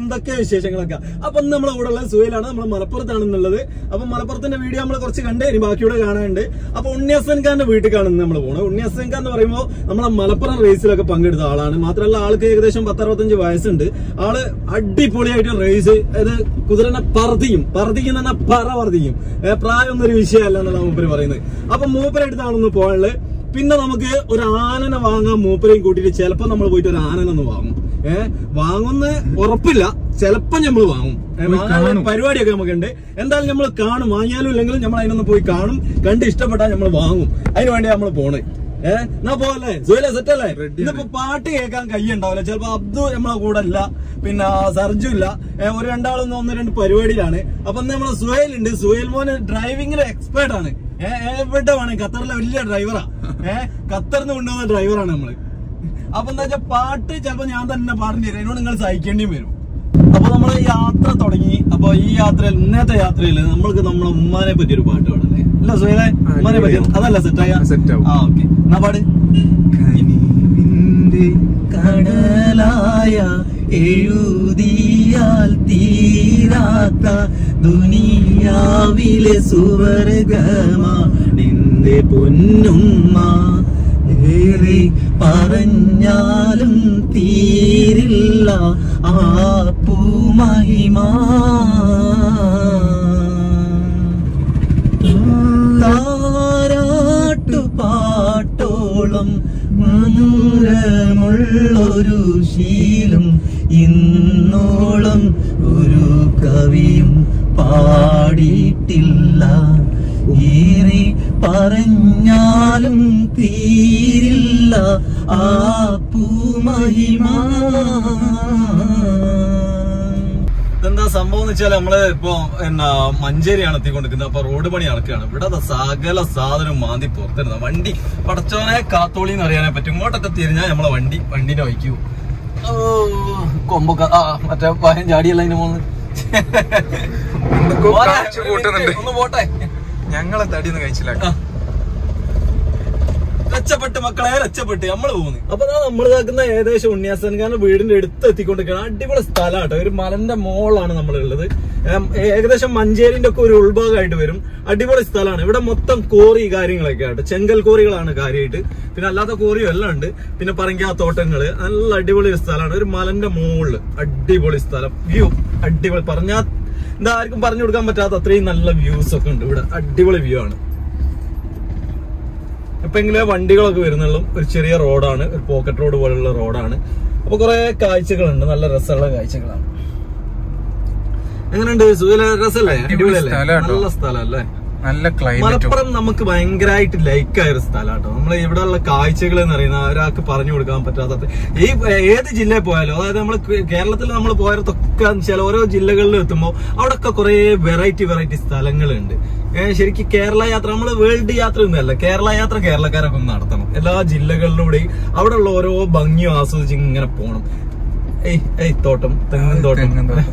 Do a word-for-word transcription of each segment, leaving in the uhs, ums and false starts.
എന്തൊക്കെ വിശേഷങ്ങളൊക്കെ. അപ്പൊ നമ്മളെ കൂടെ ഉള്ള സുഹൈലാണ്, നമ്മൾ മലപ്പുറത്താണെന്നുള്ളത്. അപ്പൊ മലപ്പുറത്തിന്റെ വീഡിയോ നമ്മൾ കുറച്ച് കണ്ടേ, ഇനി ബാക്കിയൂടെ കാണാനുണ്ട്. അപ്പൊ ഉണ്ണി ഹസൻ ഖാന്റെ വീട്ടിലേക്കാണ് നമ്മൾ പോകുന്നത്. ഉണ്ണി ഹസൻ ഖാൻ എന്ന് പറയുമ്പോൾ നമ്മളെ മലപ്പുറം റേസിലൊക്കെ പങ്കെടുത്ത ആളാണ്. മാത്രമല്ല ആൾക്ക് ഏകദേശം പത്തറുപത്തഞ്ച് വയസ്സുണ്ട്. ആള് അടിപൊളിയായിട്ട് റേസ് അത് കുതിരനെ പറത്തിയും പറത്തിക്കും തന്നെ പറ പറത്തിക്കും. പ്രായമൊന്നും ഒരു വിഷയമല്ല എന്നാണ് മൂപ്പര് പറയുന്നത്. അപ്പൊ മൂപ്പരെടുത്താണൊന്ന് പോകാനുള്ളത്. പിന്നെ നമുക്ക് ഒരു ആനനെ വാങ്ങാൻ മൂപ്പരെയും കൂട്ടിയിട്ട് ചിലപ്പോ നമ്മൾ പോയിട്ട് ഒരു ആനനൊന്ന് വാങ്ങും. ഏഹ് വാങ്ങുന്ന ഉറപ്പില്ല, ചിലപ്പോ നമ്മൾ വാങ്ങും. പരിപാടിയൊക്കെ നമുക്കുണ്ട്. എന്തായാലും നമ്മൾ കാണും, വാങ്ങിയാലും ഇല്ലെങ്കിലും നമ്മൾ അതിനൊന്ന് പോയി കാണും. കണ്ട് ഇഷ്ടപ്പെട്ടാൽ നമ്മൾ വാങ്ങും. അതിന് വേണ്ടി നമ്മൾ പോണ്. ഏഹ് എന്നാ പോവല്ലേ? സുഹൈല സെറ്റ് അല്ലേ? ഇന്നിപ്പോ പാട്ട് കേൾക്കാൻ കൈ ഉണ്ടാവില്ല. ചിലപ്പോ അബ്ദു നമ്മളെ കൂടെ ഇല്ല, പിന്നെ സർജു ഇല്ല. ഒരു രണ്ടാളൊന്നും ഒന്ന് രണ്ട് പരിപാടിയിലാണ്. അപ്പൊ നമ്മളെ സുഹൈൽ ഉണ്ട്. സുഹൈൽ മോന് ഡ്രൈവിംഗിൽ എക്സ്പേർട്ട് ആണ്. ഏഹ് എവിടെ വേണം, ഖത്തറിലെ വലിയ ഡ്രൈവറാ. ഏഹ് ഖത്തറിന്ന് കൊണ്ടുവന്ന ഡ്രൈവറാണ് നമ്മള്. അപ്പൊ എന്താ വെച്ചാൽ പാട്ട് ചിലപ്പോ ഞാൻ തന്നെ പാടേണ്ടി വരും. എന്നോട് നിങ്ങൾ സഹിക്കേണ്ടിയും വരും. അപ്പൊ നമ്മള് യാത്ര തുടങ്ങി. അപ്പൊ ഈ യാത്രയിൽ ഇന്നത്തെ യാത്രയിൽ നമ്മൾക്ക് നമ്മളെ ഉമ്മാനെ പറ്റി ഒരു പാട്ട് പാടല്ലേ? അല്ല സുഹൈലെ, ഉമ്മാനെ പറ്റി അതല്ല സെറ്റായ സെറ്റ്. ആ ഓക്കെ, എന്നാ പാട്. കടലായ എഴുതിയാൽ തീരാത്ത ദുനിയാവിലെ സുവർഗമാ നിന്റെ പൊന്നുമ്മ, ഏറെ പറഞ്ഞാലും തീരില്ല ആ പൂമഹിമ. താരാട്ടുപാട്ടോളം മനോരമുള്ളൊരു ശീലം ഇന്നോളം ഒരു കവിയും പാടിയിട്ടില്ല. ഏറെ പറഞ്ഞാലും തീരില്ല ആ പൂമഹിമ. എന്താ സംഭവം എന്ന് വെച്ചാൽ നമ്മള് ഇപ്പൊ എന്നാ മഞ്ചേരിയാണ് എത്തിക്കൊണ്ടിരിക്കുന്നത്. അപ്പൊ റോഡ് പണി നടക്കുകയാണ്. ഇവിടെ സകല സാധനം മാന്തി പുറത്തിരുന്ന വണ്ടി പടച്ചോനെ കാത്തോളി എന്ന് അറിയാനേ പറ്റും. ഇങ്ങോട്ടൊക്കെ തിരിഞ്ഞാൽ നമ്മളെ വണ്ടി വണ്ടിന്റെ വയ്ക്കൂ. ഓ കൊമ്പൊക്കെ ആ മറ്റേ വായൻ ചാടിയല്ല അതിന് പോകുന്നത്. ഒന്ന് പോട്ടെ, ഞങ്ങളെ തടിയൊന്നും കഴിച്ചില്ല. രക്ഷപ്പെട്ട് മക്കളെ, രക്ഷപ്പെട്ട് നമ്മള് പോകുന്നു. അപ്പൊ നമ്മൾ ഇതാക്കുന്ന ഏകദേശം ഉണ്ണി ഹസൻ ഖാന്റെ വീടിന്റെ അടുത്ത് എത്തിക്കൊണ്ടിരിക്കുകയാണ്. അടിപൊളി സ്ഥലമാട്ടോ. ഒരു മലന്റെ മോളാണ് നമ്മളുള്ളത്. ഏകദേശം മഞ്ചേരിന്റെ ഒക്കെ ഒരു ഉൾഭാഗമായിട്ട് വരും. അടിപൊളി സ്ഥലമാണ്. ഇവിടെ മൊത്തം കോറി കാര്യങ്ങളൊക്കെ ആയിട്ട്, ചെങ്കൽ കോറികളാണ് കാര്യമായിട്ട്. പിന്നെ അല്ലാത്ത കോറിയും എല്ലാം ഉണ്ട്. പിന്നെ പറങ്കാ തോട്ടങ്ങള്. നല്ല അടിപൊളി ഒരു സ്ഥലമാണ്. ഒരു മലന്റെ മോളില് അടിപൊളി സ്ഥലം. വ്യൂ അടിപൊളി. പറഞ്ഞാ എന്താ ആർക്കും പറഞ്ഞു കൊടുക്കാൻ പറ്റാത്ത അത്രയും നല്ല വ്യൂസ് ഒക്കെ ഉണ്ട് ഇവിടെ. അടിപൊളി വ്യൂ ആണ്. എപ്പെങ്കിലും വണ്ടികളൊക്കെ വരുന്നുള്ളൂ. ഒരു ചെറിയ റോഡാണ്, ഒരു പോക്കറ്റ് റോഡ് പോലുള്ള റോഡാണ്. അപ്പൊ കുറെ കാഴ്ചകളുണ്ട്, നല്ല രസമുള്ള കാഴ്ചകളാണ്. എങ്ങനെയുണ്ട് സുഹൈല? രസമല്ലേ? അടിപൊളിയല്ലേ? നല്ല സ്ഥലം അല്ലേ? നല്ല ക്ലൈമറ്റ്. മലപ്പുറം നമുക്ക് ഭയങ്കരമായിട്ട് ലൈക്കായ ഒരു സ്ഥലമാട്ടോ. നമ്മൾ ഇവിടെയുള്ള കാഴ്ചകൾ എന്ന് പറയുന്ന ഒരാൾക്ക് പറഞ്ഞു കൊടുക്കാൻ പറ്റാത്ത ഈ ഏത് ജില്ലയിൽ പോയാലും, അതായത് നമ്മൾ കേരളത്തിൽ നമ്മൾ പോയതൊക്കെ ചില ഓരോ ജില്ലകളിൽ എത്തുമ്പോൾ അവിടെയൊക്കെ കുറെ വെറൈറ്റി വെറൈറ്റി സ്ഥലങ്ങളുണ്ട്. ശരിക്കും കേരള യാത്ര, നമ്മള് വേൾഡ് യാത്ര ഒന്നുമല്ല, കേരള യാത്ര കേരളക്കാരൊക്കെ ഒന്ന് നടത്തണം. എല്ലാ ജില്ലകളിലൂടെയും അവിടെയുള്ള ഓരോ ഭംഗിയും ആസ്വദിച്ച് ഇങ്ങനെ പോകണം. ഏയ് ഏയ് തോട്ടം, തെങ്ങും തോട്ടം.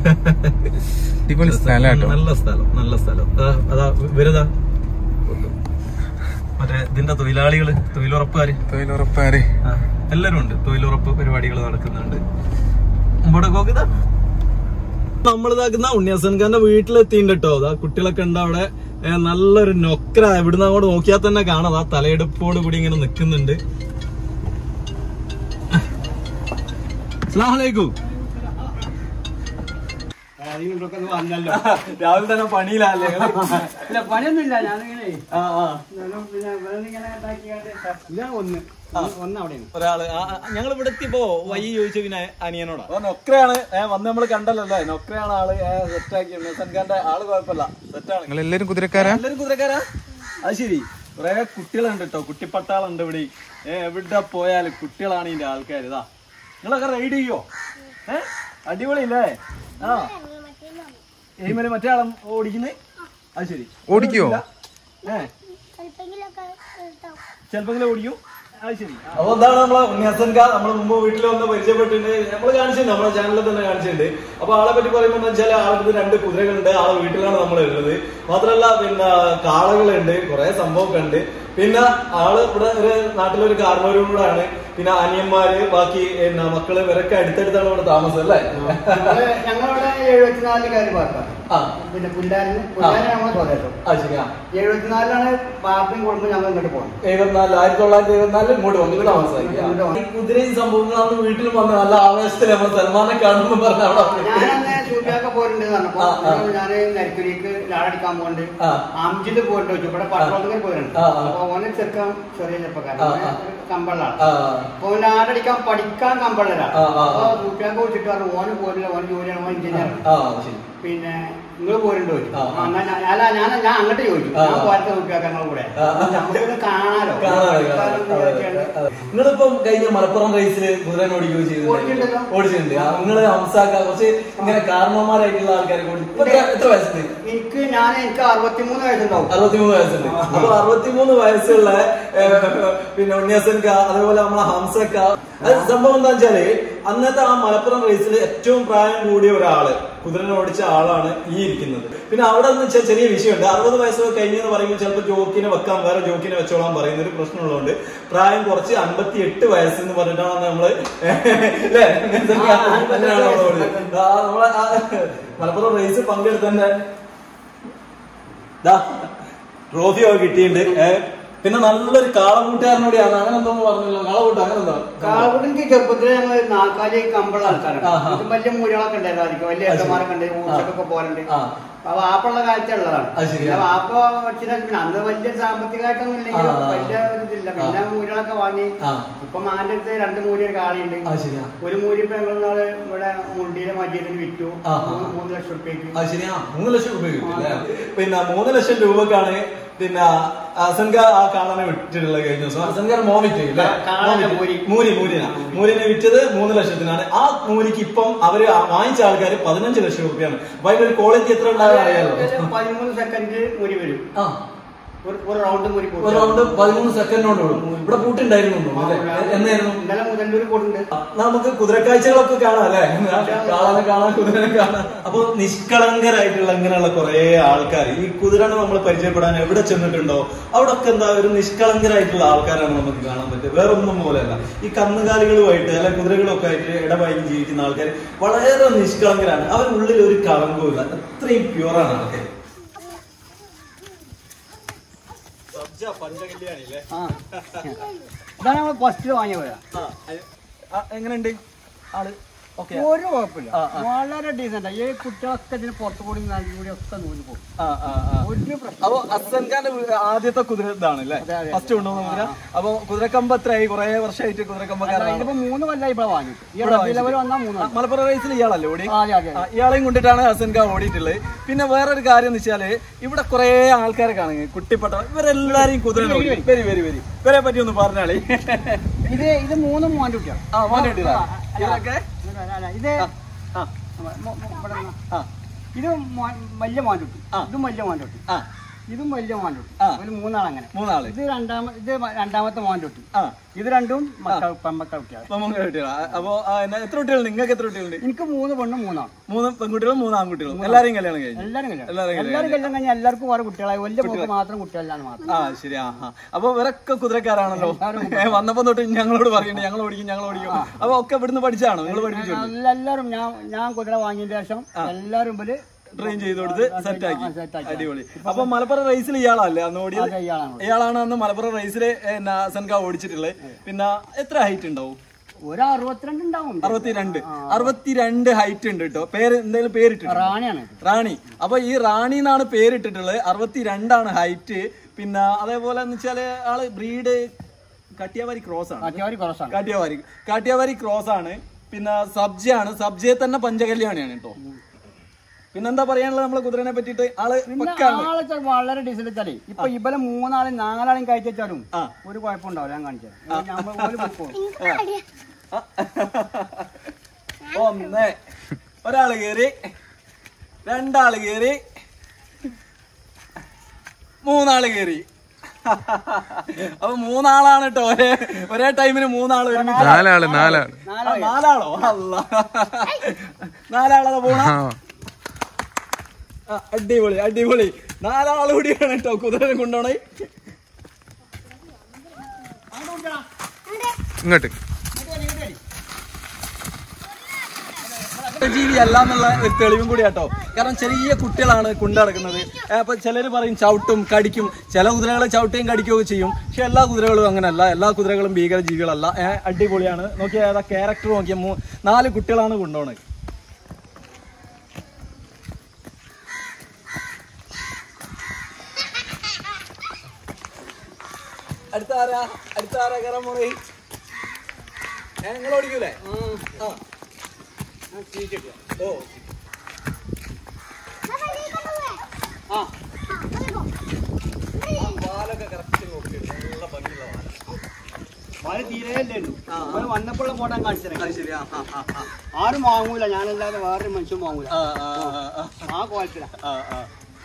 നല്ല സ്ഥലം, നല്ല സ്ഥലം. അതാ വരുതാ മറ്റേ ഇതിന്റെ തൊഴിലാളികള്, തൊഴിലുറപ്പുകാര് തൊഴിലുറപ്പുകാര് എല്ലാരും ഉണ്ട്. തൊഴിലുറപ്പ് പരിപാടികൾ നടക്കുന്നുണ്ട്. ഇവിടെ നോക്കിതാ നമ്മളിതാക്കുന്ന ഉണ്ണി ഹസൻ ഖാന്റെ വീട്ടിലെത്തിണ്ട് കേട്ടോ. അതാ കുട്ടികളൊക്കെ ഉണ്ട് അവിടെ. നല്ലൊരു നൊക്ര. ഇവിടുന്ന് അങ്ങോട്ട് നോക്കിയാൽ തന്നെ കാണാം. ആ തലയെടുപ്പോട് കൂടി ഇങ്ങനെ നിൽക്കുന്നുണ്ട്. അസ്സലാമലൈക്കും. രാവിലെ തന്നെ പണിയിലല്ലേ? പണിയൊന്നുമില്ല. ഞാനിങ്ങനെ ഒരാള് ഞങ്ങൾ ഇവിടെ എത്തിയപ്പോ വയ്യ ചോദിച്ചു. പിന്നെ അനിയനോടാ നൊക്രയാണ് വന്ന് നമ്മള് കണ്ടല്ലോ അല്ലേ? നൊക്രയാണ് ആള് സെറ്റാക്കി. ഹസൻഖാന്റെ ആള് കുഴപ്പമില്ല, സെറ്റാണ്. നിങ്ങൾ എല്ലാരും കുതിരക്കാരാ? എല്ലാരും കുതിരക്കാരാ. അത് ശരി. കുറെ കുട്ടികളുണ്ട് കേട്ടോ, കുട്ടിപ്പട്ടാളുണ്ട് ഇവിടെ. ഏഹ് എവിടെ പോയാലും കുട്ടികളാണ് ഇതിന്റെ ആൾക്കാർ. ഇതാ നിങ്ങളൊക്കെ റൈഡ് ചെയ്യോ? ഏഹ് അടിപൊളിയല്ലേ? ആ എയ്മല് മറ്റേ ആളും ഓടിക്കുന്നേ. അത് ശരി. ഓടിക്കോ? ഏഹ് ചെലപ്പോ ഓടിക്കും. അത് ശരി. അപ്പൊ എന്താണ് നമ്മളെ ഉണ്ണി ഹസൻ ഖാൻ നമ്മള് മുമ്പ് വീട്ടിൽ വന്ന് പരിചയപ്പെട്ടിട്ടുണ്ട്. നമ്മള് കാണിച്ചിട്ടുണ്ട്, നമ്മളെ ചാനലിൽ തന്നെ കാണിച്ചിട്ടുണ്ട്. അപ്പൊ ആളെ പറ്റി പറയുമ്പോൾ എന്താ വെച്ചാൽ ആൾക്ക് രണ്ട് കുതിരകളുണ്ട്. ആളെ വീട്ടിലാണ് നമ്മൾ ഉള്ളത്. മാത്രമല്ല പിന്നെ കാളകളുണ്ട്, കുറെ സംഭവമൊക്കെ ഉണ്ട്. പിന്നെ ആള് ഇവിടെ ഒരു നാട്ടിലൊരു കാർന്നവരും കൂടെ ആണ്. പിന്നെ അനിയന്മാര് ബാക്കി മക്കള് ഇവരൊക്കെ അടുത്തടുത്താണ് ഇവിടെ താമസം അല്ലേ? ഞങ്ങൾ എഴുപത്തിനാലില് കയറി പാർക്കാം. പിന്നെ പുല്ലാരിന് പുല്ലാരി നമ്മളെ സ്വദേശം. എഴുപത്തിനാലിലാണ് പാർട്ടിയും കുടുംബം ഞങ്ങൾ ഇങ്ങോട്ട് പോകുന്നത്. എഴുപത്തിനാല് ആയിരത്തി തൊള്ളായിരത്തി എഴുപത്തിനാലിൽ ഇങ്ങോട്ട് വന്നു താമസിക്കാം. കുതിരയും സംഭവങ്ങളാണ് വീട്ടിൽ വന്ന് നല്ല ആവേശത്തിൽ നമ്മൾ സൽമാനെ കാണുന്നു പറഞ്ഞ അവിടെ ഞാനന്ന് സൂര്യാക്കെ പോയിട്ടുണ്ട് പറഞ്ഞപ്പോ ഞാൻ നരിക്കുരിക്ക് ലാടടിക്കാൻ പോകുന്നുണ്ട്. അംജിത് പോയിട്ട് വെച്ചു. ഇവിടെ പട്ടണത്തിൽ പോയിട്ടുണ്ട്. അപ്പൊ ഓനെ ചെറുക്കാൻ ചെറിയ ചെറുപ്പക്കാരൻ കമ്പളാണ്. അപ്പൊ ഓൻ ലാടടിക്കാൻ പഠിക്കാൻ കമ്പളരാണ്. അപ്പൊ സൂര്യാക്കെ വെച്ചിട്ട് പറഞ്ഞു ഓന് പോരില്ല, ഓന് ജോലിയാണ്, ഓൻ എഞ്ചിനീയർ. പിന്നെ നിങ്ങൾ പോരുണ്ടോ ചോദിച്ചു. അല്ല ഞാൻ ഞാൻ അങ്ങോട്ട് ചോദിച്ചു. ഞാൻ പോരത്തെ സൂര്യാക്കങ്ങൾ കൂടെ നമുക്കൊന്ന് കാണാലോ. നിങ്ങളിപ്പം കഴിഞ്ഞ മലപ്പുറം റേസില് കുതിരനെ ഓടിക്കുകയോ ചെയ്തിട്ടുണ്ടല്ലോ, ഓടിച്ചിട്ടുണ്ട്. നിങ്ങള് ഹംസാക്ക കുറച്ച് ഇങ്ങനെ കാരണവന്മാരായിട്ടുള്ള ആൾക്കാരെ കൂടി എത്ര വയസ്സുണ്ട്? എനിക്ക് ഞാൻ എനിക്ക് അറുപത്തിമൂന്ന് വയസ്സുണ്ടാവും. അറുപത്തിമൂന്ന് വയസ്സുണ്ട്. അപ്പൊ അറുപത്തിമൂന്ന് വയസ്സുള്ള പിന്നെ ഉണ്ണിയാസൻക അതേപോലെ നമ്മളെ ഹംസക്ക. അത് സംഭവം എന്താ വെച്ചാല് അന്നത്തെ ആ മലപ്പുറം റേസിൽ ഏറ്റവും പ്രായം കൂടിയ ഒരാള് കുതിരനെ ഓടിച്ച ആളാണ് ഈ ഇരിക്കുന്നത്. പിന്നെ അവിടെ എന്ന് വെച്ചാൽ ചെറിയ വിഷയമുണ്ട്. അറുപത് വയസ്സൊക്കെ കഴിഞ്ഞെന്ന് പറയുമ്പോൾ ചിലപ്പോൾ ജോക്കിനെ വെക്കാൻ വേറെ ജോക്കിനെ വെച്ചോളാൻ പറയുന്ന ഒരു പ്രശ്നമുള്ളതുകൊണ്ട് പ്രായം കുറച്ച് അൻപത്തി എട്ട് വയസ്സെന്ന് പറഞ്ഞിട്ടാണ് നമ്മള് അല്ലേ നമ്മളെ മലപ്പുറം റേസ് പങ്കെടുത്തന്നെ ട്രോഫി ഒക്കെ കിട്ടിയിട്ടുണ്ട്. പിന്നെ നല്ലൊരു കാളകൂട്ടുകാരനോടെയാണ് അങ്ങനെ എന്തോ പറഞ്ഞല്ലോ. കാളകൂട്ട് അങ്ങനെ എന്താ കാളകൂട്ട് എനിക്ക് ചെറുപ്പത്തിൽ ഞങ്ങൾ നാൽക്കാലി കമ്പള ആൾക്കാരാണ്. വലിയ മൂലകളൊക്കെ ഉണ്ടായിരുന്നു. വലിയ ഏട്ടന്മാരൊക്കെ ഉണ്ട്. ഊച്ചക്കൊക്കെ പോലുണ്ട്. അപ്പൊ വാപ്പുള്ള കാലത്തുള്ളതാണ്. വാപ്പ പിന്നെ അന്ന് വലിയ സാമ്പത്തികമായിട്ടൊന്നും ഇല്ലെങ്കിലും വലിയ ഇതില്ല. പിന്നെ മൂലകളൊക്കെ വാങ്ങി ഇപ്പൊ മാന്റെ അടുത്ത് രണ്ട് മൂലി ഒരു കാളിയുണ്ട്. ഒരു മൂലി ഇപ്പൊ ഞങ്ങൾ നാള് ഇവിടെ മുണ്ടിയിലെ മജീദിന് വിറ്റു. മൂന്ന് ലക്ഷം റുപ്യക്ക്. മൂന്ന് ലക്ഷം രൂപ പിന്നെ മൂന്ന് ലക്ഷം രൂപക്കാണ് പിന്നെ അസൻക ആ കാണാനെ വിറ്റിട്ടുള്ളത് കഴിഞ്ഞ ദിവസം. അസൻകാർ മോ വിറ്റില്ല മൂരി മൂരിന മൂരിനെ വിറ്റത് മൂന്ന് ലക്ഷത്തിനാണ്. ആ മൂരിക്ക് ഇപ്പം അവര് വാങ്ങിച്ച ആൾക്കാർ പതിനഞ്ച് ലക്ഷം രൂപയാണ്. അപ്പൊ അതിന്റെ ഒരു ക്വാളിറ്റി എത്ര ഉണ്ടാകാൻ അറിയാലോ. പതിമൂന്ന് സെക്കൻഡ് മൂരി വരും. ആ ഒരു റൗണ്ട് മൂരി ഒരു റൗണ്ട് പതിമൂന്ന് സെക്കൻഡോട് ഓടും. ഇവിടെ പൂട്ടുണ്ടായിരുന്നു എന്നായിരുന്നു ഇന്നലെ മുതലൂർ കൂടുണ്ട്. നമുക്ക് കുതിരക്കാഴ്ചകളൊക്കെ കാണാം അല്ലെ. കാണാതെ കാണാൻ കുതിരനെ കാണാം. അപ്പൊ നിഷ്കളങ്കരായിട്ടുള്ള ഇങ്ങനെയുള്ള കുറെ ആൾക്കാർ ഈ കുതിരനെ നമ്മൾ പരിചയപ്പെടാൻ എവിടെ ചെന്നിട്ടുണ്ടോ അവിടെ ഒക്കെ എന്താ ഒരു നിഷ്കളങ്കരായിട്ടുള്ള ആൾക്കാരാണ് നമുക്ക് കാണാൻ പറ്റുക. വേറെ ഒന്നും പോലെയല്ല. ഈ കന്നുകാലികളുമായിട്ട് അല്ലെ കുതിരകളൊക്കെ ആയിട്ട് ഇടപഴകി ജീവിക്കുന്ന ആൾക്കാർ വളരെ നിഷ്കളങ്കരാണ്. അവരുള്ളിൽ ഒരു കളങ്കവും ഇല്ല. അത്രയും പ്യുവറാണ് ആൾക്കാർ. ഇതാണ് നമ്മൾ ഫസ്റ്റ് വാങ്ങിയ പോയാ. എങ്ങനെയുണ്ട് ആള്? ഒരു കുഴപ്പമില്ല, വളരെ ഡീസന്റ്. ഈ കുട്ടികളൊക്കെ ഇതിന് പുറത്തു കൂടി കൂടി ഒക്കെ നൂല് പോകും. ഒരു പ്രശ്നം. അപ്പൊ അസൻഖാന്റെ ആദ്യത്തെ കുതിര ഇതാണ് അല്ലേ? ഫസ്റ്റ് കൊണ്ടുവന്ന കുതിര. അപ്പൊ കുതിരക്കമ്പ് എത്രയായി? കുറെ വർഷമായിട്ട് കുതിരക്കമ്പക്കാരാണ്. ഇതിപ്പോ മൂന്ന് കൊല്ലം ഇവിടെ വാങ്ങിയിട്ട് മലപ്പുറം റേസിൽ ഇയാളല്ലേ ഓടി? ഇയാളെയും കൊണ്ടിട്ടാണ് അസൻഖാൻ ഓടിയിട്ടുള്ളത്. പിന്നെ വേറൊരു കാര്യം എന്ന് വെച്ചാല് ഇവിടെ കുറെ ആൾക്കാരെ കാണുക കുട്ടിപ്പട്ട ഇവരെല്ലാരെയും കുതിര വരി വരി വരി ഇവരെ പറ്റി ഒന്ന് പറഞ്ഞാളി. ഇത് ഇത് മൂന്ന് മോന്റെ കുട്ടിയാണ്. ആ മോന്റെ കുട്ടികളാ ഇതൊക്കെ. ഇത് ഇത് വലിയ മാൻകുട്ടി, ഇതും വലിയ മാൻകുട്ടി, ഇതും വലിയ മാൻകുട്ടി. ഒരു മൂന്നാൾ അങ്ങനെ മൂന്നാള്. ഇത് രണ്ടാമ ഇത് രണ്ടാമത്തെ മാൻകുട്ടി. ഇത് രണ്ടും പെൺമക്കൾ കുട്ടികളാണ്. അപ്പൊ എത്ര കുട്ടികളുണ്ട് നിങ്ങൾക്ക്? എത്ര കുട്ടികളുണ്ട്? എനിക്ക് മൂന്ന് പെണ്ണും മൂന്നാണ്. മൂന്ന് പെൺകുട്ടികളും മൂന്ന് ആൺകുട്ടികളും. എല്ലാരെയും കല്യാണം കഴിഞ്ഞു? എല്ലാരും കല്യാണം എല്ലാരും കല്യാണം കഴിഞ്ഞാൽ എല്ലാവർക്കും ഓരോ കുട്ടികളായി. വലിയ മോക്ക് മാത്രം കുട്ടികളാണ് മാത്രം. ആ ശരി. ആ അപ്പൊ ഇവരൊക്കെ കുതിരക്കാരാണല്ലോ. വന്നപ്പോ തൊട്ട് ഞങ്ങളോട് പറയുന്നുണ്ട് ഞങ്ങൾ ഓടിക്കും ഞങ്ങൾ ഓടിക്കും. അപ്പൊ ഒക്കെ ഇവിടുന്ന് പഠിച്ചാണോ നിങ്ങൾ? പഠിപ്പിച്ചു? എല്ലാരും ഞാൻ ഞാൻ കുതിര വാങ്ങിയതിന് ശേഷം എല്ലാരും ഇവര് ട്രെയിൻ ചെയ്ത് കൊടുത്ത് സെറ്റാക്കി. അടിപൊളി. അപ്പൊ മലപ്പുറം റേസിൽ ഇയാളല്ലേ അന്ന് ഓടിയത്? ഇയാളാണ് അന്ന് മലപ്പുറം റേസില് അസൻഖാൻ ഓടിച്ചിട്ടുള്ളത്. പിന്നെ എത്ര ഹൈറ്റ് ഉണ്ടാവും? ഒരു അറുപത്തിരണ്ട് ഉണ്ടാവും. അറുപത്തിരണ്ട് അറുപത്തിരണ്ട് ഹൈറ്റ് ഉണ്ട് കേട്ടോ. പേര് എന്തെങ്കിലും പേരിട്ടിട്ട്? റാണിയാണ്. റാണി. അപ്പൊ ഈ റാണി എന്നാണ് പേരിട്ടിട്ടുള്ളത്. അറുപത്തിരണ്ടാണ് ഹൈറ്റ്. പിന്നെ അതേപോലെ എന്ന് വെച്ചാല് ആള് ബ്രീഡ് കട്ടിയാവാരി ക്രോസ് ആണ്. കാട്ടിയാവാരി കാട്ടിയാവാരി ക്രോസ് ആണ്. പിന്നെ സബ്ജയാണ്. സബ്ജയെ തന്നെ പഞ്ചകല്യാണിയാണ് കേട്ടോ. പിന്നെന്താ പറയാനുള്ളത് നമ്മളെ കുതിരനെ പറ്റിട്ട്? ആള് വളരെ ഡീസന്റ് വെച്ചാലേ ഇപ്പൊ ഇവരെ മൂന്നാളെ നാലാളെയും കയറ്റി വെച്ചാലും ഒരു കുഴപ്പമുണ്ടാവില്ല. ഞാൻ കാണിച്ചത് ഒന്ന് ഒരാള് കേറി, രണ്ടാള് കേറി, മൂന്നാള് കേറി. അപ്പൊ മൂന്നാളാണ് കേട്ടോ. ഒരേ ഒരേ ടൈമിന് മൂന്നാള് നാലാള് നാലാള് നാലാളോ? അല്ല നാലാളത് പോണ. അടിപൊളി അടിപൊളി. നാലാള് കൂടിയാണ് കേട്ടോ കുതിരനെ കൊണ്ടോണേ. ഇങ്ങോട്ട് ജീവി അല്ല എന്നുള്ള ഒരു തെളിവും കൂടി കേട്ടോ. കാരണം ചെറിയ കുട്ടികളാണ് കൊണ്ടു നടക്കുന്നത്. അപ്പൊ ചിലര് പറയും ചവിട്ടും കടിക്കും, ചില കുതിരകളെ ചവിട്ടുകയും കടിക്കുകയൊക്കെ ചെയ്യും. പക്ഷെ എല്ലാ കുതിരകളും അങ്ങനെയല്ല, എല്ലാ കുതിരകളും ഭീകര ജീവികളല്ല. ഏഹ് അടിപൊളിയാണ്. നോക്കിയാൽ ഏതാ ക്യാരക്ടർ നോക്കിയ നാല് കുട്ടികളാണ് കൊണ്ടുപോകുന്നത്. അടുത്ത ആരാ അടുത്ത ആരാ കയറാൻ പോണേ? ഏഹ് നിങ്ങൾ ഓടിക്കൂലേ? ആ ഓ ആ പാലൊക്കെ കറക്റ്റ് നോക്കി നല്ല ഭംഗിയുള്ള പാല് തീരെയല്ലായിരുന്നു. വന്നപ്പോഴുള്ള ഫോട്ടോ കാണിച്ചത്. ശരി. ആ ആ ആ ആരും വാങ്ങൂല, ഞാനല്ലാതെ വേറൊരു മനുഷ്യൻ വാങ്ങൂല. ആ ക്വാളിറ്റിയിലാ. ആ ആ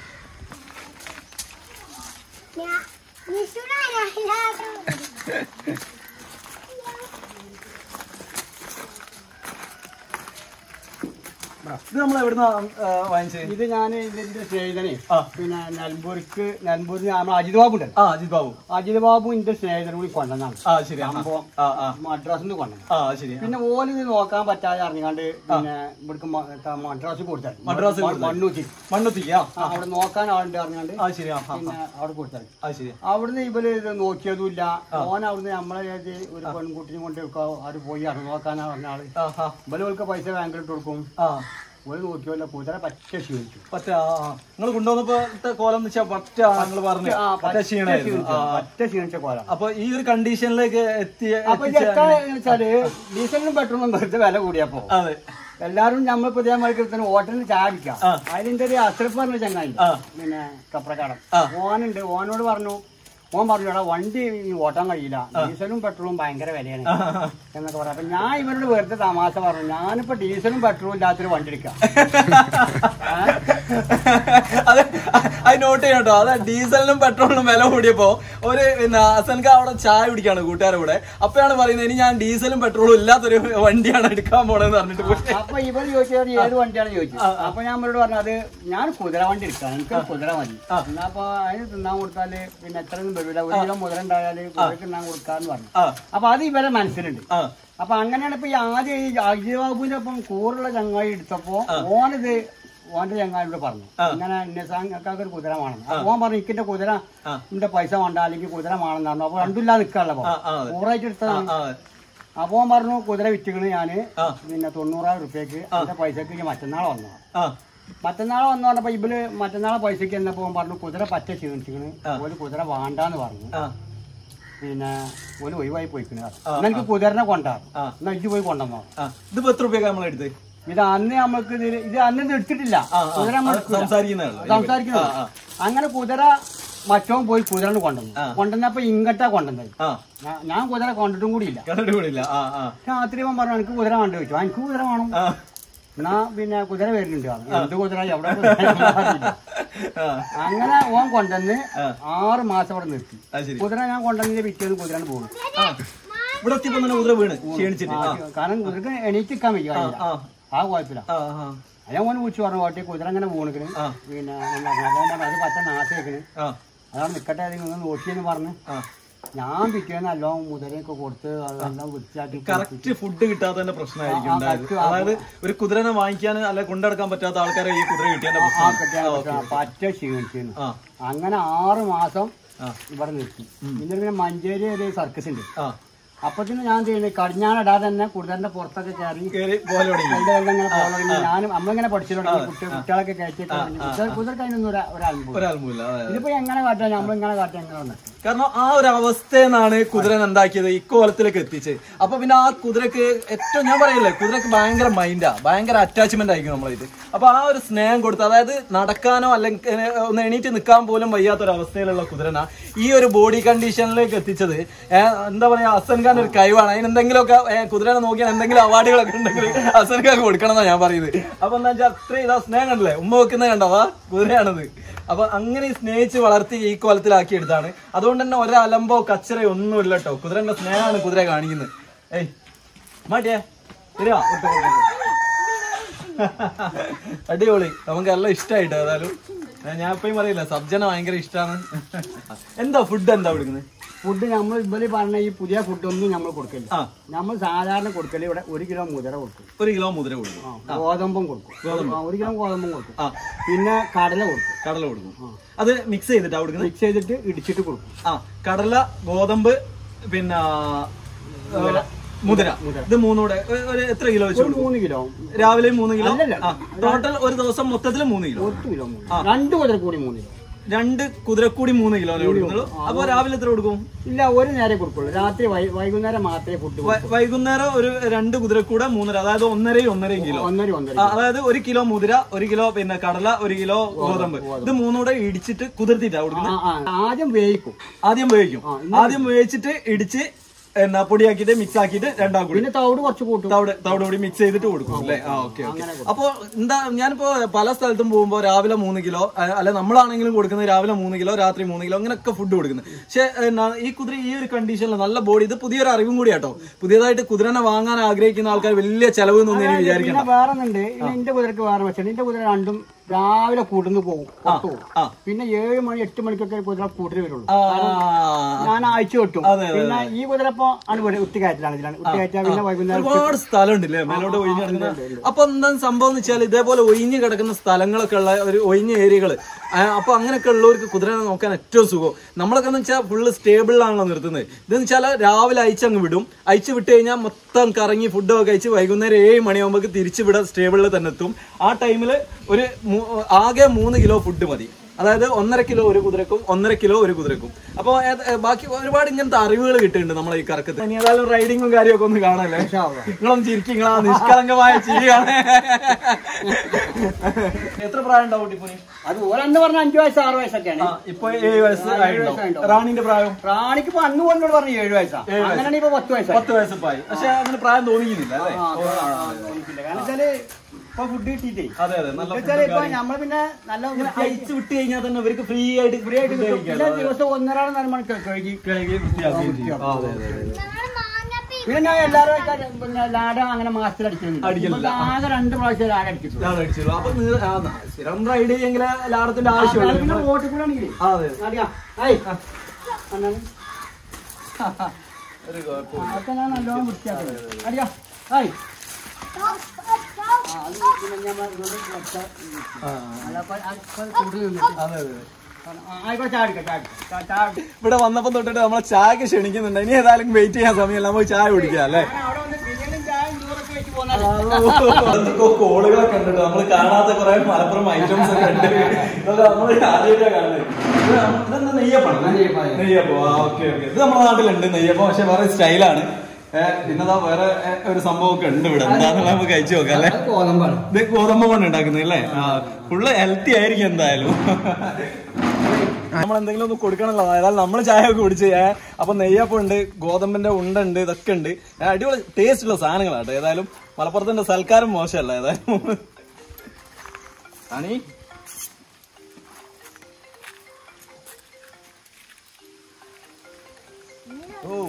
ഇത് നമ്മൾ എവിടുന്ന വാങ്ങിച്ചത്? ഇത് ഞാൻ ഇതിന്റെ സ്നേഹിതനെ പിന്നെ നിലമ്പൂർക്ക് നിലമ്പൂരിൽ നമ്മൾ അജിത് ബാബു ഉണ്ട്. ആ അജിത് ബാബു അജിത് ബാബു എന്റെ സ്നേഹിതനും കൂടി കൊണ്ടുവന്നാണ്. ആ ശരി. സംഭവം മദ്രാസിൽ നിന്ന് കൊണ്ടുവന്നു. ആ ശരി. പിന്നെ ഓല് ഇത് നോക്കാൻ പറ്റാതെ അറിഞ്ഞാണ്ട് പിന്നെ ഇവിടേക്ക് മദ്രാസ് കൊടുത്താൽ മദ്രാസ് മണ്ണൂത്തി മണ്ണൂത്തി അവിടെ നോക്കാൻ ആളുണ്ട് അറിഞ്ഞാണ്ട് ആ ശരി. പിന്നെ അവിടെ കൊടുത്താൽ ആ ശരി. അവിടുന്ന് ഇവര് ഇത് നോക്കിയതുമില്ല. ഓൻ അവിടുന്ന് നമ്മളെ ഒരു പെൺകുട്ടിനെ കൊണ്ട് അത് പോയി അറിഞ്ഞു നോക്കാനാ പറഞ്ഞ ആള്. ഇവർക്ക് പൈസ ബാങ്കിൽ ഇട്ട് കൊടുക്കും. ഒരു നോക്കിയല്ല കുതിര പറ്റ ക്ഷീണിച്ചു. പറ്റ നിങ്ങൾ കൊണ്ടുവന്നപ്പോ കോലം എന്ന് വെച്ചാൽ പറ്റ നിങ്ങൾ പറഞ്ഞു പറ്റ ക്ഷീണിച്ച കോലം. അപ്പൊ ഈ ഒരു കണ്ടീഷനിലേക്ക് എത്തിയ അപ്പൊ വെച്ചാല് ഡീസലിനും പെട്രോളും വെറുതെ വില കൂടിയപ്പോ അതെ എല്ലാരും നമ്മൾ പുതിയ മത്സരത്തിന് ഹോട്ടലിൽ ചാടിക്കാം. അതിന്റെ ഒരു അഷ്റഫ് പറഞ്ഞ ചങ്ങായി പിന്നെ കപ്രക്കാടൻ ഓനുണ്ട്. ഓനോട് പറഞ്ഞു, ഓൻ പറഞ്ഞു എടാ വണ്ടി ഓട്ടാൻ കഴിയില്ല, ഡീസലും പെട്രോളും ഭയങ്കര വിലയാണ് എന്നൊക്കെ പറയാം. അപ്പൊ ഞാൻ ഇവരോട് വെറുതെ തമാശ പറഞ്ഞു, ഞാനിപ്പോ ഡീസലും പെട്രോളും ഇല്ലാത്തൊരു വണ്ടി എടുക്കാം. അത് അത് നോട്ട് ചെയ്യണം കേട്ടോ. അത് ഡീസലിനും പെട്രോളിനും വില കൂടിയപ്പോ ഒരു പിന്നെ ഹസൻക അവിടെ ചായ കുടിക്കാണ് കൂട്ടുകാരുടെ കൂടെ. അപ്പഴാണ് പറയുന്നത് ഇനി ഞാൻ ഡീസലും പെട്രോളും ഇല്ലാത്തൊരു വണ്ടിയാണ് എടുക്കാൻ പോണെന്ന് പറഞ്ഞിട്ട് പോയി. അപ്പൊ ഇവർ ചോദിച്ചത് ഏത് വണ്ടിയാണെന്ന് ചോദിച്ചു. അപ്പൊ ഞാൻ ഇവരോട് പറഞ്ഞു അത് ഞാൻ കുതിര വണ്ടി എടുക്കാം, എനിക്ക് കുതിര മതി. എന്നാ അപ്പൊ അതിന് തിന്നാൻ കൊടുത്താല് പിന്നെ എത്രയൊന്നും വരില്ല, ഒരു കിലോ മുതൽ ഉണ്ടായാല് കുതിരക്ക് തിന്നാൻ കൊടുക്കാന്ന് പറഞ്ഞു. അപ്പൊ അത് ഇവരെ മനസ്സിലുണ്ട്. അപ്പൊ അങ്ങനെയാണ് ഇപ്പൊ ഈ ആദ്യം ഈ അജിത് ബാബുവിന്റെ ഒപ്പം കൂറുള്ള ചങ്ങായി എടുത്തപ്പോ ഓനിത് ഓന്റെ ചങ്ങായിയോട് പറഞ്ഞു ഇങ്ങനെ ഇന്നസാങ്കാക്ക് ഒരു കുതിര വേണം. അപ്പൊ ഓൻ പറഞ്ഞു ഇക്കിന്റെ കുതിര എന്റെ പൈസ വേണ്ട, അല്ലെങ്കിൽ കുതിര വേണമെന്ന് പറഞ്ഞു. അപ്പൊ രണ്ടില്ലാതെ നിൽക്കാണല്ലോ കൂറായിട്ട് എടുത്തതാണ്. അപ്പൊ ഓൻ പറഞ്ഞു കുതിര വിറ്റുകള് ഞാന് പിന്നെ തൊണ്ണൂറായിരം റുപ്യക്ക് എന്റെ പൈസക്ക് മറ്റന്നാൾ വന്നു. മറ്റന്നാൾ വന്നു പറഞ്ഞപ്പോ ഇവര് മറ്റന്നാളെ പൈസക്ക് എന്നപ്പോ പറഞ്ഞു കുതിര പറ്റ ക്ഷീണിച്ചിക്കണ്, ഒരു കുതിര വേണ്ടാന്ന് പറഞ്ഞു. പിന്നെ ഒരു ഒഴിവായി പോയിക്കണ്. എന്നാ എനിക്ക് കുതിരനെ കൊണ്ടാറും, എന്നാ ഇജ്ജ് പോയി കൊണ്ടുവന്നോ. ഇതിപ്പോ എത്ര രൂപ നമ്മളെടുത്ത്? ഇത് അന്ന് നമ്മൾക്ക് ഇത് അന്ന് എടുത്തിട്ടില്ല, കുതിര സംസാരിക്കുന്നത്. അങ്ങനെ കുതിര മറ്റോ പോയി കുതിരന് കൊണ്ടുവന്നു. കൊണ്ടുവന്നപ്പോ ഇങ്ങട്ടാ കൊണ്ടുവന്നത്. ഞാൻ കുതിര കൊണ്ടിട്ടും കൂടിയില്ല. രാത്രി അവൻ പറഞ്ഞു എനിക്ക് കുതിര കണ്ടു വെച്ചു. എനിക്ക് കുതിര വേണം. എന്നാ പിന്നെ കുതിര വരുന്നുണ്ട്. എന്ത് കുതിര എവിടെ? അങ്ങനെ ഓൻ കൊണ്ടുവന്ന് ആറ് മാസം അവിടെ നിർത്തി. കുതിര ഞാൻ കൊണ്ടുവന്നതിന്റെ പിറ്റേന്ന് കുതിരന് പോകും. കാരണം കുതിരക്ക് എണീറ്റിക്കാൻ വയ്യ, ആ കുഴപ്പമില്ല. ഞാൻ ഓന് വിളിച്ചു പറഞ്ഞു ഓട്ടെ കുതിര അങ്ങനെ പോണിക്കണ്, പിന്നെ അത് പറ്റ നാശേക്കണ്, അതാണ് നിക്കട്ടെ നിങ്ങൾ നോക്കിയെന്ന് പറഞ്ഞ് ഞാൻ പിറ്റേന്ന് എല്ലാം മുതലൊക്കെ കൊടുത്ത് അതെല്ലാം വൃത്തിയാക്കി. കറക്റ്റ് ഫുഡ് കിട്ടാത്തതിന്റെ പ്രശ്നമായിരിക്കും. അതായത് ഒരു കുതിരനെ വാങ്ങിക്കാൻ അല്ലെ കൊണ്ടെടുക്കാൻ പറ്റാത്ത ആൾക്കാരെ ഈ കുതിര കിട്ടിയ പറ്റ ക്ഷീണിച്ചിരുന്നു. അങ്ങനെ ആറ് മാസം ഇവിടെ നിർത്തി. പിന്നെ പിന്നെ മഞ്ചേരി ഒരു സർക്കസ് ഉണ്ട്. അപ്പത്തിന് ഞാൻ ചെയ്യുന്നത് കടിഞ്ഞാണിടാതെ തന്നെ കുതിരന്റെ പുറത്തൊക്കെ കയറി ഞാനും നമ്മളിങ്ങനെ പഠിച്ചു തുടങ്ങി. കുട്ടി കുട്ടികളൊക്കെ കയറ്റിട്ട് കുതിരക്ക് അതിനൊന്നും ഒരൽമില്ല. ഇതിപ്പോ എങ്ങനെ കാട്ടാ നമ്മളിങ്ങനെ കാട്ടാ എങ്ങനെ വന്നത്? കാരണം ആ ഒരു അവസ്ഥയെന്നാണ് കുതിരൻ എന്താക്കിയത് ഇക്കോലത്തിലേക്ക് എത്തിച്ചത്. അപ്പൊ പിന്നെ ആ കുതിരക്ക് ഏറ്റവും ഞാൻ പറയില്ലേ കുതിരക്ക് ഭയങ്കര മൈൻഡാ, ഭയങ്കര അറ്റാച്ച്മെന്റ് ആയിരിക്കും നമ്മളായിട്ട്. അപ്പൊ ആ ഒരു സ്നേഹം കൊടുത്ത്, അതായത് നടക്കാനോ അല്ലെങ്കിൽ ഒന്ന് എണീറ്റ് നിൽക്കാൻ പോലും വയ്യാത്തൊരവസ്ഥയിലുള്ള കുതിരനാ ഈ ഒരു ബോഡി കണ്ടീഷനിലേക്ക് എത്തിച്ചത്. എന്താ പറയാ ഹസൻ ഖാൻ ഒരു കഴിവാണ്. അതിന് എന്തെങ്കിലുമൊക്കെ കുതിരനെ നോക്കിയാൽ എന്തെങ്കിലും അവാർഡുകളൊക്കെ ഉണ്ടെങ്കിൽ ഹസൻ ഖാൻ കൊടുക്കണം എന്നാ ഞാൻ പറയുന്നത്. അപ്പൊ എന്താ വെച്ചാൽ അത്രയും ഇതാ സ്നേഹം കണ്ടില്ലേ, ഉമ്മ വെക്കുന്നത് കണ്ടോ, ആ കുതിരയാണത്. അപ്പൊ അങ്ങനെ സ്നേഹിച്ച് വളർത്തി ഈ കോലത്തിലാക്കി എടുത്താണ്. അതുകൊണ്ട് തന്നെ ഒരലമ്പോ കച്ചറയോ ഒന്നുമില്ല കേട്ടോ. കുതിരന്റെ സ്നേഹമാണ് കുതിര കാണിക്കുന്നത്. ഏയ് മാട്ടിയാ ശരിയാ, അടിപൊളി. നമുക്ക് എല്ലാം ഇഷ്ടമായിട്ടോ. ഏതായാലും ഞാൻ എപ്പോഴും പറയില്ല സബ്ജന ഭയങ്കര ഇഷ്ടമാണ്. എന്താ ഫുഡ് എന്താ കൊടുക്കുന്നത്? ഫുഡ് നമ്മൾ ഇവര് പറഞ്ഞ ഈ പുതിയ ഫുഡൊന്നും നമ്മൾ കൊടുക്കില്ല. നമ്മൾ സാധാരണ കൊടുക്കല് ഇവിടെ ഒരു കിലോ മുതിര കൊടുക്കും. ഒരു കിലോ മുതിര കൊടുക്കും. ഗോതമ്പും കൊടുക്കും. ഒരു കിലോ ഗോതമ്പും കൊടുക്കും. പിന്നെ കടല കൊടുക്കും. കടല കൊടുക്കും. അത് മിക്സ് ചെയ്തിട്ടാ കൊടുക്കുന്നത്. മിക്സ് ചെയ്തിട്ട് ഇടിച്ചിട്ട് കൊടുക്കും. ആ കടല, ഗോതമ്പ്, പിന്നെ മുതിര, ഇത് മൂന്നൂടെ ഒരു എത്ര കിലോ വെച്ച്? മൂന്ന് കിലോ. രാവിലെ മൂന്ന് കിലോ. ടോട്ടൽ ഒരു ദിവസം മൊത്തത്തിൽ മൂന്ന് കിലോ. ഒരു കിലോ രണ്ട് കുതിര കൂടി മൂന്ന് കിലോ. രണ്ട് കുതിരക്കൂടി മൂന്ന് കിലോ കൊടുക്കുന്നുള്ളൂ. അപ്പൊ രാവിലെ എത്ര കൊടുക്കും? ഇല്ല, ഒരു നേരം കൊടുക്കുള്ളൂ. രാത്രി വൈകുന്നേരം മാത്രമേ ഫുഡ്. വൈകുന്നേരം ഒരു രണ്ട് കുതിരക്കൂടെ മൂന്നര, അതായത് ഒന്നരയും ഒന്നരയും കിലോ. ഒന്നര ഒന്നര അതായത് ഒരു കിലോ മുതിര, ഒരു കിലോ പിന്നെ കടല, ഒരു കിലോ ഗോതമ്പ്, ഇത് മൂന്നൂടെ ഇടിച്ചിട്ട് കുതിർത്തിട്ടാ കൊടുക്കുന്നത്. ആദ്യം വേവിക്കും. ആദ്യം വേവിക്കും. ആദ്യം വേവിച്ചിട്ട് ഇടിച്ച് എന്നാ പൊടിയാക്കിട്ട് മിക്സ് ആക്കിയിട്ട് രണ്ടാം കൂടി തവിട് കുറച്ച് കൂട്ടും. തവിട് തവിട് കൂടി മിക്സ് ചെയ്തിട്ട് കൊടുക്കും അല്ലേ? ആ ഓക്കെ ഓക്കെ. അപ്പൊ എന്താ, ഞാനിപ്പോ പല സ്ഥലത്തും പോകുമ്പോ രാവിലെ മൂന്ന് കിലോ, അല്ലെ നമ്മളാണെങ്കിലും കൊടുക്കുന്നത് രാവിലെ മൂന്ന് കിലോ, രാത്രി മൂന്ന് കിലോ, അങ്ങനെയൊക്കെ ഫുഡ് കൊടുക്കുന്നത്. പക്ഷെ ഈ കുതിര ഈ ഒരു കണ്ടീഷനിൽ നല്ല ബോഡി, ഇത് പുതിയൊരു അറിവും കൂടി കേട്ടോ. പുതിയതായിട്ട് കുതിരനെ വാങ്ങാൻ ആഗ്രഹിക്കുന്ന ആൾക്കാർ വലിയ ചെലവ് എന്നൊന്നും എനിക്ക് വിചാരിക്കണം. വേറെ ഒന്നുണ്ട്, എന്റെ കുതിരക്ക് വേറെ വെച്ചാൽ എന്റെ കുതിര രണ്ടും രാവിലെ കൂട്ടുന്നു പോകും. പിന്നെ ഏഴ് മണി എട്ട് മണിക്കൊക്കെ കുതിര കൂട്ടിന് വരുള്ളൂ. ഞാൻ അയച്ചു കിട്ടും. പിന്നെ ഈ കുതിര ഇപ്പൊ ഉത്തിക്കയറ്റിലാണ്. ഉത്തിക്കയറ്റാ പിന്നെ വൈകുന്നേരം ഒരുപാട് സ്ഥലം ഉണ്ടല്ലേ മേലോട്ട് ഒഴിഞ്ഞു കിടക്കുന്നത്. അപ്പൊ എന്താ സംഭവം എന്ന് വെച്ചാൽ ഇതേപോലെ ഒഴിഞ്ഞു കിടക്കുന്ന സ്ഥലങ്ങളൊക്കെ ഉള്ള ഒരു ഒഴിഞ്ഞ ഏരിയകള്, അപ്പൊ അങ്ങനെയൊക്കെ ഉള്ളവർക്ക് കുതിരനെ നോക്കാൻ ഏറ്റവും സുഖം. നമ്മളൊക്കെ എന്ന് വെച്ചാൽ ഫുള്ള് സ്റ്റേബിളിലാണല്ലോ നിർത്തുന്നത്. ഇതെന്ന് വെച്ചാൽ രാവിലെ അയച്ചങ്ങ് വിടും. അയച്ചു വിട്ട് കഴിഞ്ഞാൽ മൊത്തം കറങ്ങി ഫുഡൊക്കെ കഴിച്ച് വൈകുന്നേരം ഏഴ് മണിയാകുമ്പോൾ തിരിച്ചു വിടാൻ സ്റ്റേബിളിൽ തന്നെ എത്തും. ആ ടൈമില് ഒരു ആകെ മൂന്ന് കിലോ ഫുഡ് മതി. അതായത് ഒന്നര കിലോ ഒരു കുതിരക്കും ഒന്നര കിലോ ഒരു കുതിരക്കും. അപ്പൊ ബാക്കി ഒരുപാട് ഇങ്ങനത്തെ അറിവുകൾ കിട്ടുന്നുണ്ട് നമ്മളെ ഈ കറക്കത്ത്. ഇനി ഏതായാലും റൈഡിങ്ങും കാര്യമൊക്കെ ഒന്ന് കാണല്ലേ? നിങ്ങളും ചിരിക്കും, നിങ്ങളാ നിഷ്കളങ്കമായ ചിരി കാണേ. എത്ര പ്രായം ഉണ്ടാവും കുട്ടിപ്പൂനി? അത് ഓരെന്ന് പറഞ്ഞ അഞ്ചു വയസ്സ് ആറ് വയസ്സൊക്കെയാണ്. ഇപ്പൊ ഏഴ് വയസ്സ്. റാണിന്റെ പ്രായം? റാണിക്ക് ഇപ്പൊ അന്ന് കൊണ്ടോട് പറഞ്ഞു ഏഴ് വയസ്സാണ്. അങ്ങനെയാണ് ഇപ്പൊ പത്ത് വയസ്സ്. പത്ത് വയസ്സായി. പക്ഷെ അങ്ങനെ പ്രായം തോന്നിക്കുന്നില്ല അല്ലേ? കാരണം വെച്ചാല് ഇപ്പൊ ഫുഡ് കിട്ടിയിട്ടേ. അതെ അതെ. ഇപ്പൊ നമ്മള് പിന്നെ നല്ല അയച്ചു വിട്ട് കഴിഞ്ഞാൽ തന്നെ അവർക്ക് ഫ്രീ ആയിട്ട് ഫ്രീ ആയിട്ട് ദിവസം ഒന്നരാൾ നാല് മണിക്ക് കഴുകി കഴുകി പിന്നെ ഞാൻ എല്ലാവരും പിന്നെ ലാട അങ്ങനെ മാസത്തിലടിക്കുന്നുണ്ട്. ആകെ രണ്ട് പ്രാവശ്യം ലാട അടിച്ചിട്ടുള്ളൂ. അപ്പൊ സ്ഥിരം റൈഡ് ചെയ്യെങ്കിൽ ലാടത്തിന്റെ ആവശ്യമില്ല. റോട്ടിൽ കൂടെ ആണെങ്കിൽ അതൊക്കെ ഞാൻ നല്ലോണം വൃത്തിയാക്കുന്നത്. അടിയാ ഹായ് ഇവിടെ വന്നപ്പോ തൊട്ടിട്ട് നമ്മളെ ചായക്ക് ക്ഷണിക്കുന്നുണ്ട്. ഇനി ഏതായാലും വെയിറ്റ് ചെയ്യാൻ സമയമല്ല, നമുക്ക് ചായ കുടിക്കാം അല്ലേ? കോളുകളൊക്കെ ഉണ്ട്. നമ്മള് കാണാത്ത കുറെ മലപ്പുറം ഐറ്റംസ് ഒക്കെ ഉണ്ട്. ഇതൊക്കെ നമ്മള് ആദ്യമായിട്ടാ കാണുന്നത്. ഇതെന്താ നെയ്യപ്പം? നെയ്യപ്പം. Okay okay. ഇത് നമ്മുടെ നാട്ടിലുണ്ട് നെയ്യപ്പം, പക്ഷെ വേറെ സ്റ്റൈലാണ്. പിന്നെതാ വേറെ ഒരു സംഭവം ഒക്കെ ഉണ്ട് ഇവിടെ. എന്താണെന്നുള്ള നമുക്ക് കഴിച്ചു നോക്കാം അല്ലെ? ഇത് ഗോതമ്പ് കൊണ്ട് ഉണ്ടാക്കുന്നത് അല്ലേ? ഫുള്ള് ഹെൽത്തി ആയിരിക്കും എന്തായാലും. നമ്മൾ എന്തെങ്കിലും ഒന്ന് കൊടുക്കണല്ലോ. ഏതായാലും നമ്മൾ ചായ ഒക്കെ കുടിച്ച് അപ്പൊ നെയ്യപ്പം ഉണ്ട്, ഗോതമ്പിന്റെ ഉണ്ട ഉണ്ട്, ഇതൊക്കെ ഉണ്ട്. അടിപൊളി ടേസ്റ്റ് ഉള്ള സാധനങ്ങളാട്ടോ. ഏതായാലും മലപ്പുറത്തിന്റെ സൽക്കാരം മോശമല്ല. ഏതായാലും അണി ഓ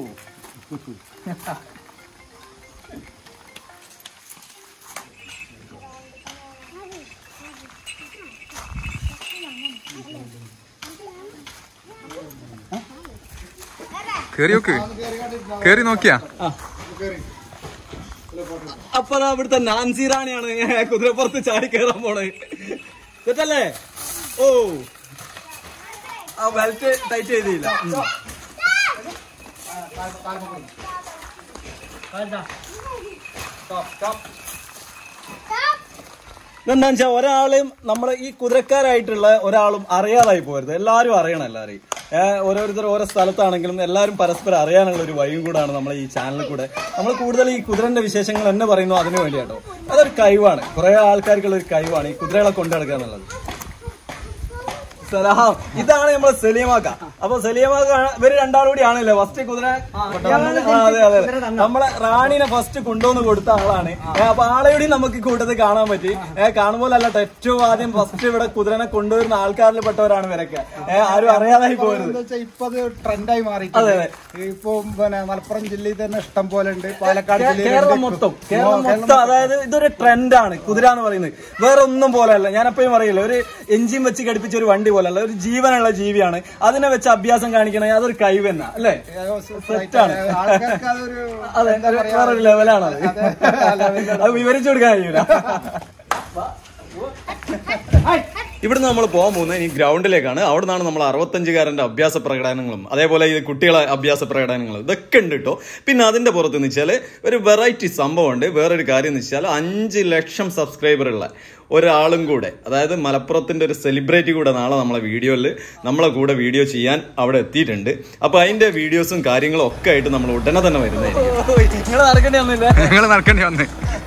കേറി നോക്ക്, കേറി നോക്കിയാ. അപ്പൊ ഇവിടുത്തെ നാൻസി റാണിയാണ് കുതിരപ്പുറത്ത് ചാടി കയറാൻ പോണേ. തെറ്റല്ലേ? ഓ ആ ബെൽറ്റ് ടൈറ്റ് ചെയ്തില്ല. എന്താ വെച്ചാൽ ഒരാളും നമ്മള് ഈ കുതിരക്കാരായിട്ടുള്ള ഒരാളും അറിയാതായി പോരുത്. എല്ലാവരും അറിയണം. എല്ലാവരെയും ഓരോരുത്തർ ഓരോ സ്ഥലത്താണെങ്കിലും എല്ലാവരും പരസ്പരം അറിയാനുള്ള ഒരു വഴിയും കൂടാണ് നമ്മളെ ഈ ചാനലിൽ കൂടെ. നമ്മൾ കൂടുതൽ ഈ കുതിരന്റെ വിശേഷങ്ങൾ എന്നെ പറയുന്നു അതിനു വേണ്ടിയാട്ടോ. അതൊരു കഴിവാണ്, കുറെ ആൾക്കാർക്കുള്ള ഒരു കഴിവാണ് ഈ കുതിരകളെ കൊണ്ടു നടക്കുക എന്നുള്ളത്. സലാം. ഇതാണ് നമ്മളെ സലീമാക്ക. അപ്പൊ സലീമാക്ക ഇവര് രണ്ടാളും കൂടി ആണല്ലേ ഫസ്റ്റ് കുതിര? അതെ അതെ. നമ്മളെ റാണിനെ ഫസ്റ്റ് കൊണ്ടുവന്ന് കൊടുത്ത ആളാണ്. അപ്പൊ ആളെയോടെയും നമുക്ക് കൂട്ടത്തിൽ കാണാൻ പറ്റി. കാണുമ്പോലല്ല, ഏറ്റവും ആദ്യം ഫസ്റ്റ് ഇവിടെ കുതിരനെ കൊണ്ടുവരുന്ന ആൾക്കാരിൽ പെട്ടവരാണ് ഇവരൊക്കെ. ആരും അറിയാതായി പോരുത്. ഇപ്പൊ അത് ട്രെൻഡായി മാറി. അതെ അതെ. ഇപ്പൊ പിന്നെ മലപ്പുറം ജില്ലയിൽ തന്നെ ഇഷ്ടം പോലെ ഉണ്ട്. പാലക്കാട് കേരളം മൊത്തം കേരളം മൊത്തം അതായത് ഇതൊരു ട്രെൻഡാണ് കുതിര എന്ന് പറയുന്നത്. വേറെ ഒന്നും പോലെയല്ല. ഞാൻ എപ്പോഴും പറയില്ല, ഒരു എഞ്ചിൻ വെച്ച് ഘടിപ്പിച്ച ഒരു വണ്ടി പോലല്ല, ഒരു ജീവനുള്ള ജീവിയാണ്. അതിനെ വെച്ച് അഭ്യാസം കാണിക്കണേ അതൊരു കഴിവ് തന്നെ അല്ലേ? സെറ്റാണ്. ആൾക്കാർക്ക് അതൊരു അതെ, വേറൊരു ലെവലാണ് അത്. അത് വിവരിച്ചു കൊടുക്കാൻ കഴിയൂല. ഇവിടുന്ന് നമ്മൾ പോകാൻ പോകുന്നത് ഈ ഗ്രൗണ്ടിലേക്കാണ്. അവിടെ നിന്നാണ് നമ്മൾ അറുപത്തഞ്ചുകാരന്റെ അഭ്യാസ പ്രകടനങ്ങളും അതേപോലെ ഈ കുട്ടികളെ അഭ്യാസ പ്രകടനങ്ങളും ഇതൊക്കെ ഉണ്ട് കേട്ടോ. പിന്നെ അതിന്റെ പുറത്ത് എന്ന് വെച്ചാൽ ഒരു വെറൈറ്റി സംഭവമുണ്ട്. വേറൊരു കാര്യം എന്ന് വെച്ചാൽ അഞ്ച് ലക്ഷം സബ്സ്ക്രൈബർ ഉള്ള ഒരാളും കൂടെ, അതായത് മലപ്പുറത്തിന്റെ ഒരു സെലിബ്രിറ്റി കൂടെ നാളെ നമ്മളെ വീഡിയോയിൽ നമ്മളെ കൂടെ വീഡിയോ ചെയ്യാൻ അവിടെ എത്തിയിട്ടുണ്ട്. അപ്പൊ അതിന്റെ വീഡിയോസും കാര്യങ്ങളും ഒക്കെ ആയിട്ട് നമ്മൾ ഉടനെ തന്നെ വരുന്നതായിരിക്കും. ഞങ്ങൾ നടക്കേണ്ടി വന്നേ.